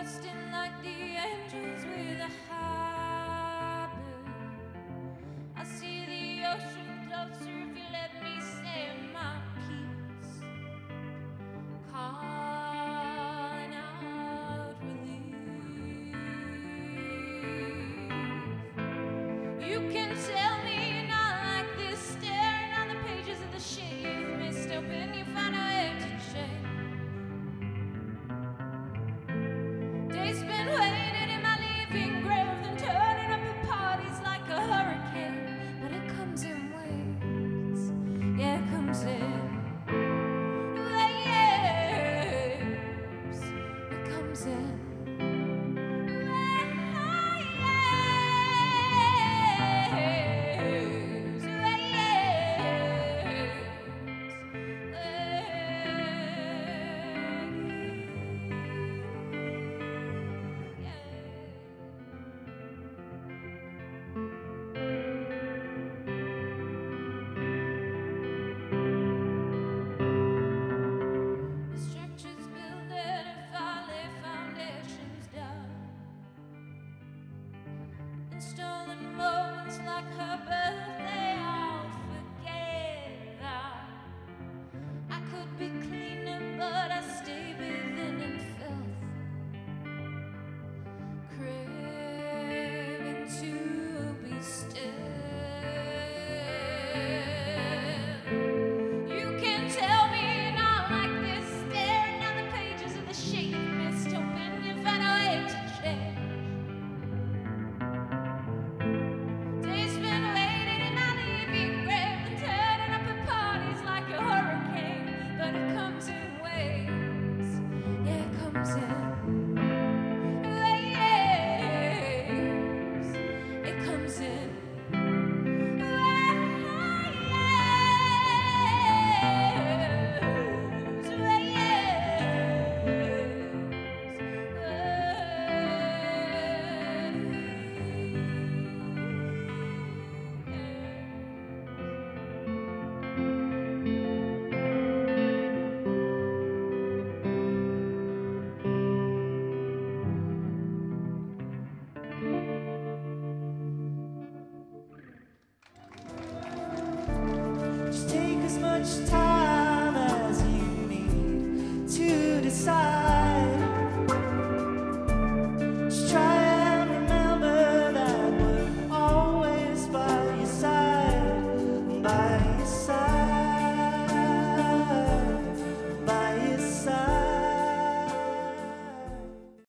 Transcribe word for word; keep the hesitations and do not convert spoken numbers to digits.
resting like the angels with a habit. I see the ocean closer if you let me say my piece, calling out relief. You can tell me you're not like this, staring on the pages of the shit you've missed, hoping you find a way to change. Days been waiting in my living grave, then turning up at parties like a hurricane. But it comes in waves, yeah, it comes in waves, it comes in waves, the structure's building if I lay foundations down, installing moments like her birthday. I'll forget that. I could be cleaner, but I stay within in filth, craving to be still. You can tell me you're not like this, staring down the pages of the shit you missed, hoping you find a way to change. Days been waiting in my living grave, and turning up at parties like a hurricane. But it comes in waves, yeah, it comes in waves, it comes in Just take as much time